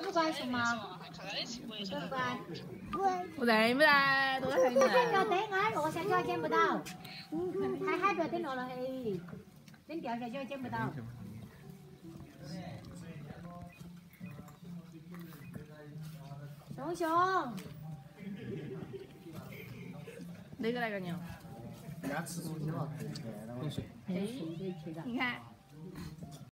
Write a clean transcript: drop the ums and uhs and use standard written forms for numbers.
不乖，熊猫？乖不乖？ 不在不在，都在很不要等啊，落下去还捡不到。太海不要等落了嘿，等掉下去还捡不到。熊熊， 哪个来个鸟？ 人家吃东西了， 哎，你看。